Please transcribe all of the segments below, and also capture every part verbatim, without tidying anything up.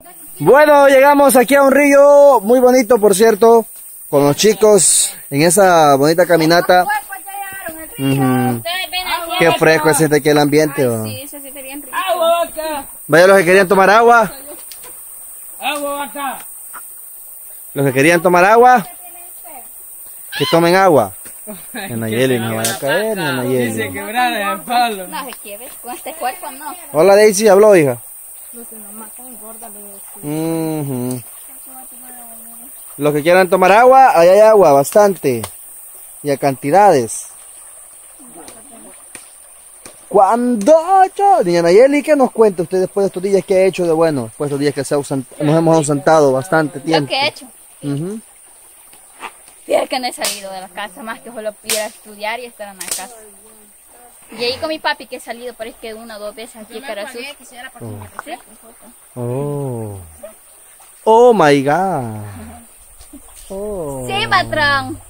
Bueno, llegamos aquí a un río muy bonito, por cierto, con los chicos en esa bonita caminata. Uh-huh. Qué fresco se siente aquí el ambiente. ¿O? Sí, se siente bien rico. Vaya los que querían tomar agua. Agua acá. Los que querían tomar agua, que tomen agua. En Nayeli no vaya a caer, en Nayeli. Se quebraron el palo. No, es que ves, con este cuerpo no. Hola Daisy, habló hija. Los que nos matan gorda le Uh-huh. Los que quieran tomar agua, ahí hay agua, bastante. Y a cantidades. Cuando yo, niña Nayeli, ¿qué nos cuenta usted después de estos días que ha hecho de bueno? Después de estos días que se ausen, nos hemos ausentado bastante tiempo. Lo que he hecho. Uh-huh. Fíjate que no he salido de la casa más que solo ir a estudiar y estar en la casa. Y ahí con mi papi que he salido, pero es que una o dos veces aquí para su. Oh. Oh. Oh my God. Oh. Sí, patrón.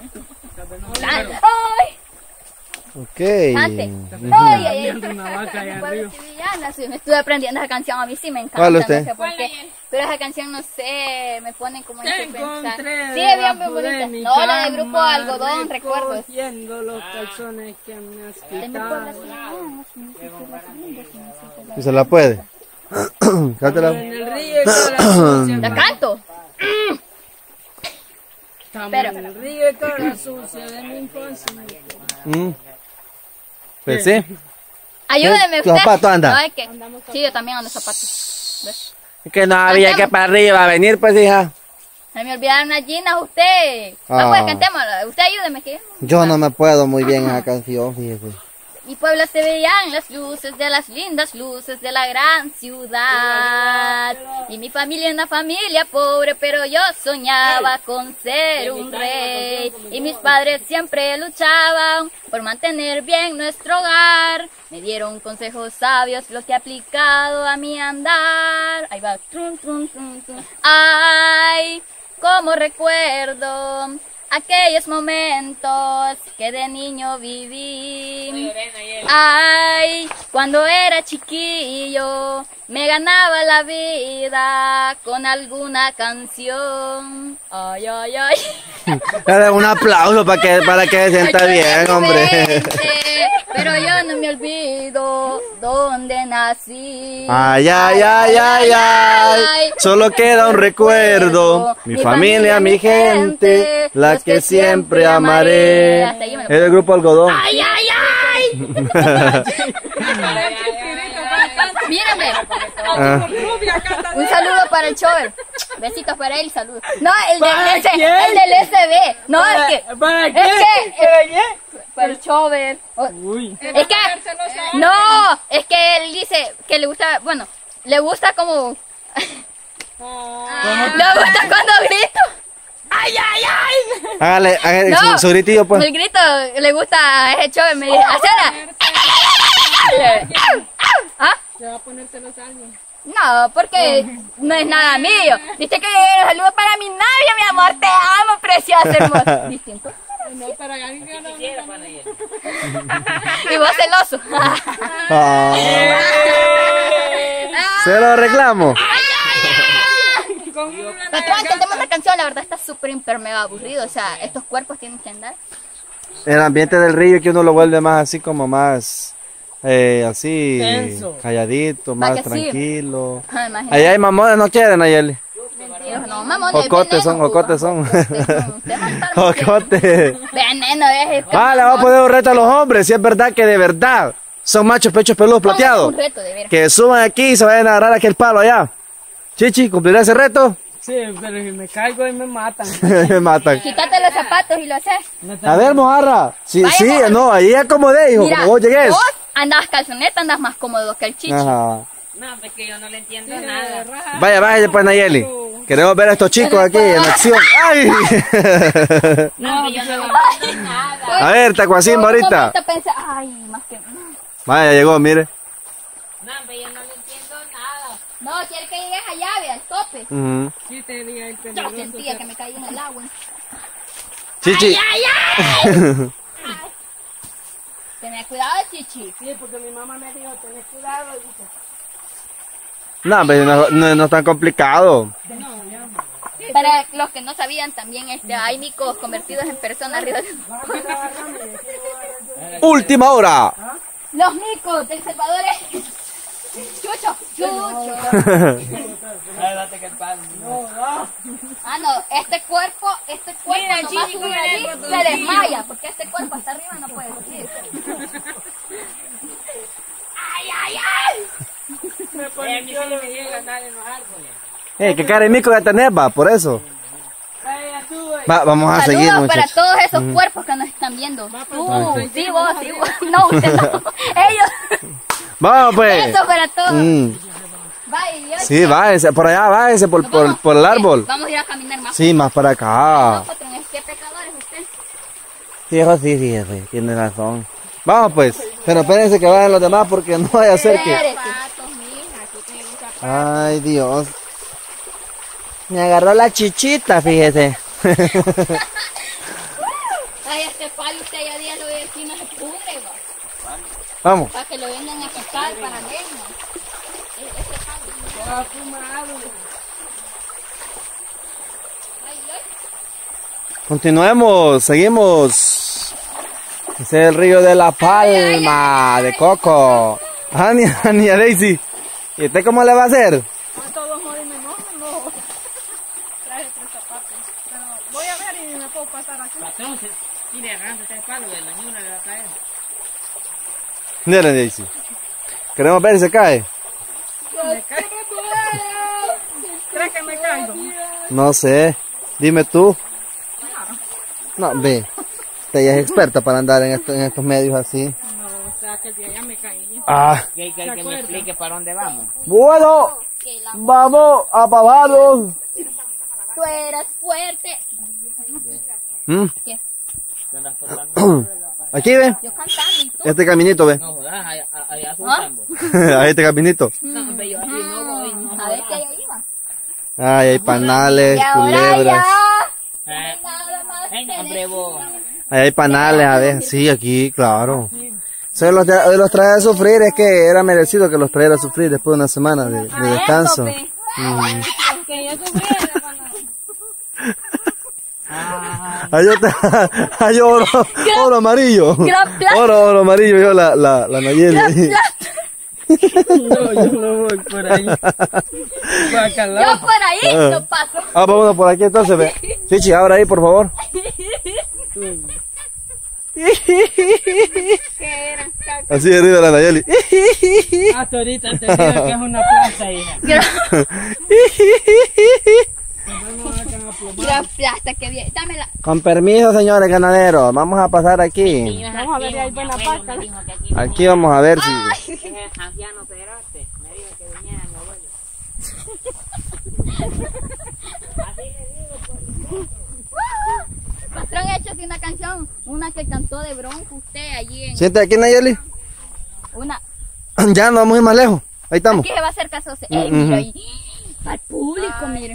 ¡Ay! Ok. Antes. Uh-huh. ¡Ay, ay, ay! Sí, me estuve aprendiendo esa canción, a mí sí me encanta. ¿Cuál usted? No sé por qué, pero esa canción, no sé, me pone como en qué pensar. Sí, de bien, bien debajo bonita. de mi No, la del cama, grupo Algodón, recuerdo. recogiendo los calzones que me has quitado. ¿Y se la puede? Cántala. En el río y toda la sucia. ¿La canto? Estamos Pero- en el río y toda la sucia de mi infancia. Mm. Pues sí. Ayúdeme ¿Tu usted. zapato anda? No, es que, sí, yo también ando zapatos. ¿Ves? Es que no había que para arriba venir, pues hija. Se me olvidaron las ginas usted. Ah. Vamos, cantémosla. Usted ayúdeme que. Yo no me puedo muy bien esa canción, fíjese. Mi pueblo se veían las luces de las lindas luces de la gran ciudad. Y mi familia una familia pobre, pero yo soñaba con ser un rey. Y mis padres siempre luchaban por mantener bien nuestro hogar. Me dieron consejos sabios, lo que he aplicado a mi andar. Ahí va. Trum, trum, trum, trum. Ay, cómo recuerdo aquellos momentos que de niño viví. Ay, cuando era chiquillo me ganaba la vida con alguna canción. Ay, ay, ay. Dale un aplauso para que, para que se sienta bien, hombre. Pero yo no me olvido dónde nací. Ay, ay, ay, ay, ay. Solo queda un recuerdo. Mi familia, mi gente, la que siempre amaré. Es el grupo Algodón. ¡Ay, ay, ay! Mírenme. Ah. Un saludo para el Chover. Besitos para él y saludos. No, el del, ¿Para S- quién? el del S B. No, es que. ¿Para Es qué? que. ¿Para qué? Para el Chover. O- Uy. Es que. No, es que él dice que le gusta. Bueno, le gusta como. Le gusta cuando grito. ¡Ay, ay, ay! Hágale, hágale No, su, su gritillo, pues. El grito le gusta a ese Chover. Me dice, ¡Hacela! ¿Ah? Se va a poner celosa alguien. No, porque no es nada mío. Dice que saludo para mi novia, mi amor, te amo, preciosa, hermosa. Distinto. No, para alguien que no. Y vos celoso. Ah. Se lo reclamo. Patrón, cantemos una canción, la verdad está súper hiper mega aburrido. O sea, estos cuerpos tienen que andar. El ambiente del río que uno lo vuelve más así como más, eh, así, Tenso. calladito, Va más que sí. tranquilo. Ah, imagínate. Allá hay mamones, no quieren, Nayeli. Dios, no, mamones, Jocotes son, veneno, jocotes son. Ustedes son- ustedes van a estar- Jocotes. Veneno, es Ah, le va a poner un reto a los hombres, si es verdad que de verdad son machos, pechos, peludos, plateados. Un reto, de veras. Que suban aquí y se vayan a agarrar aquel palo allá. Chichi, ¿cumplirá ese reto? Sí, pero si me caigo y me matan. Me matan. Quítate los zapatos y lo haces. A ver, mojarra. Sí, Vaya, sí, mojarra. no, ahí acomodé, hijo, Mira, como vos llegues. vos andabas calzoneta, andas más cómodo que el chichi. Ajá. No, pues que yo no le entiendo nada. Vaya, vaya, pues Nayeli. Queremos ver a estos chicos aquí en acción. ¡Ay! No, pues yo no le entiendo nada. A ver, Tacuacimba Por un ahorita. momento pensé, ay, más que... Vaya, llegó, mire. No, pues yo no le entiendo nada. No, quiere que llegues allá, ve, al tope. Ujú. Sí, te diga el Yo peligroso. sentía que me caí en el agua. Chichi. Tenés cuidado, chichi. Sí, porque mi mamá me dijo, tenés cuidado. Dice. No, pero no, no, no es tan complicado. Para los que no sabían también, este, hay micos convertidos en personas arriba de... Última hora. Los micos del Salvador es... Chucho, chucho. Ah, no, este cuerpo, este cuerpo Mira, nomás chico, sube mira, allí, el se botoncillo. desmaya, porque este cuerpo hasta arriba no puede subir. ¡Ay, ay, ay! Me pone a mí sí me llega a andar en los árboles. Eh, que cara de mico ya tenés, va, por eso. Vaya tú, güey. Va, vamos a seguir, Saludos para muchachos. todos esos cuerpos que nos están viendo. Tú, sí, vos, sí, vos. No, usted no. Ellos. Vamos, pues. Eso para todos. Mm. Vaya, y hoy- Sí, váyase, por allá, váyase, por, Nos por, vamos. por el árbol. Vamos a ir a caminar más. Sí, más para acá. No, patrón, es que pecador es usted. Sí, eso sí, fíjese, tiene razón. Vamos, pues. Pero espérense que vayan los demás porque no vaya a ser que... Espérese. Ay, Dios. Me agarró la chichita, fíjese. Ay, este palo usted ya día lo ve aquí, no se pudre, va. Vamos. Para que lo vengan a pescar para leña. Este palo. Va a fumar. Ay, ay. Continuemos, seguimos. Ese es el río de la Palma, de Coco. Ah, ni, ni a Daisy. ¿Y usted cómo le va a hacer? A todos modos me mojo, no. Traje tres zapatos. Pero voy a ver y me puedo pasar aquí. Patrón, se tire arranca tres palos, de la ñura le va a caer. Mira, Daisy. Queremos ver si se cae. Me caigo. ¿Crees que me caigo? No sé. Dime tú. No, ve. Usted ya es experta para andar en, esto- en estos medios así. No, o sea que de allá me caí. Ah. ¿Qué quiere que me explique para dónde vamos? Bueno, vamos a pavados. Tú eras fuerte. ¿Mm? ¿Qué? ¿Qué andas contando? Aquí ve. Yo cantando y tú. Este caminito, ve. No jodas, allá, allá ¿Ah? asustando. Ahí este caminito. No, hombre, yo así no voy, no A ver qué jodas. ahí iba. Ay, hay panales, Y ahora culebras. ya. Eh, Nada más Venga, que hombre, vos. Ahí hay panales, a ver. Sí, aquí, claro. Se los, tra- los trae a sufrir, es que era merecido que los trajera a sufrir después de una semana de, de descanso. Mm. Que yo sufriera cuando... Ay, yo, te- ay, yo oro, oro amarillo. Gran plan. Oro, oro amarillo, yo la, la, la Nayeli. No, yo no voy por ahí. Bacalao. Yo por ahí Ah. no paso. Ah, vámonos por aquí entonces, ve. Chichi, ahora ahí, por favor. ¿Qué era? Así de arriba la Nayeli. Hasta ahorita te digo que es una plaza, hija. Gran plasta que bien. Dámela. Con permiso, señores ganaderos, vamos a pasar aquí. Vamos a ver si hay buena paca. Aquí vamos a ver si... Es anciano perote. Me dijo que viniera mi abuelo. Patrón, échate una canción. Una que cantó de Bronco usted allí en... Siente aquí, Nayeli. Una... Ya no vamos a ir más lejos. Ahí estamos. Aquí se va a hacer caso. Ey, Mm, mira ujú. ahí. Al público, miren.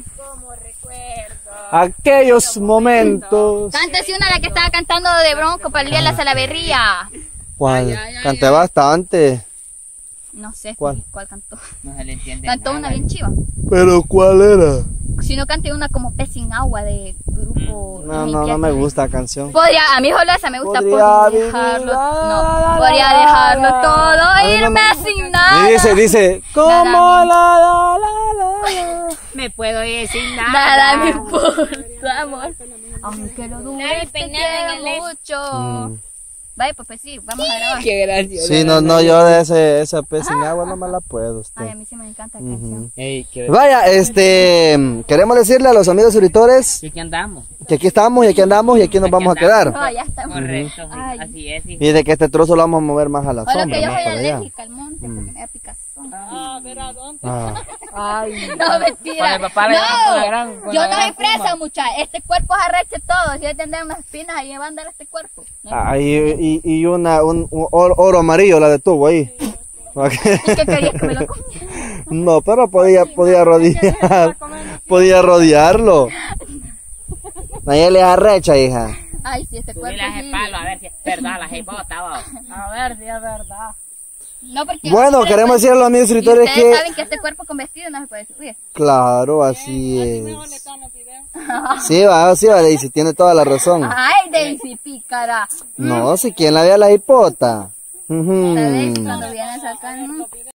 Aquellos momentos. Cántese una la que estaba cantando de Bronco para el día de la salaberría. ¿Cuál? Canté bastante. No sé ¿Cuál? cuál cantó. No se le entiende Cantó nada. una bien chiva. ¿Pero cuál era? Si no canté una como Pez sin agua de grupo. No, no, no me gusta la canción. Podría, a mí solo esa me gusta. Podría Podría vivir dejarlo. la, la, No, la, podría la, dejarlo la. todo, Ay, no, irme no. sin nada. Y dice, dice, como Nada la, la, la, la, la. Me puedo ir sin nada. Nada me importa, amor. Aunque lo dure, Nadie te peinado en el quiero mucho. Mm. Vaya, pues, pues sí, vamos a grabar. Qué gracioso. Sí, no, no, yo de ese, esa pez sin agua no me la puedo. Ay, a Usted. mí sí me encanta la canción. Ey, qué Vaya, este, queremos decirle a los amigos suscriptores ¿Y qué andamos? que aquí estamos y aquí andamos y aquí nos Aquí vamos a andamos. quedar. No, ya estamos. Correcto, sí, Ay. así es. sí. Y de que este trozo lo vamos a mover más a la Ahora sombra, que yo más soy para allá. alérgica al monte, porque me da picazón. Ah, ver a dónde. Ah. Ay. No, mentira. Con el papá le dan con la gran- No, con yo la no gran soy fresa, puma. mucha. Este cuerpo es arreche todo. Si voy a tener unas espinas ahí, va a andar este cuerpo. ¿No? Ah, y, y, y una, un, un oro, oro amarillo la detuvo ahí. ¿Y qué querías que me lo comiera? No, pero podía, podía rodear, podía rodearlo. Nayeli es arrecha, hija. Ay, sí, este cuerpo Subile a ese sí. palo a ver si es verdad la jebota, vos. A ver si es verdad. No, porque Bueno, queremos decirle a los amigos suscriptores ustedes que... saben que este cuerpo con vestido no se puede subir. Claro, así es. Sí, va, sí, va, Daisy, tiene toda la razón. Ay, Daisy, pícara. No, si quien la vea la hipota. ¿Sabes? Cuando vienes acá, ¿no?